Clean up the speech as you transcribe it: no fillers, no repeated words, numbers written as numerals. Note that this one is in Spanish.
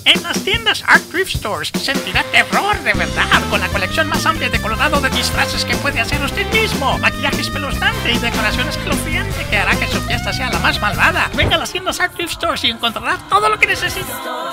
En las tiendas Art Thrift Stores sentirá terror de verdad con la colección más amplia de Colorado de disfraces que puede hacer usted mismo, maquillaje espeluznante y decoraciones escalofriantes que hará que su fiesta sea la más malvada. Venga a las tiendas Art Thrift Stores y encontrará todo lo que necesita.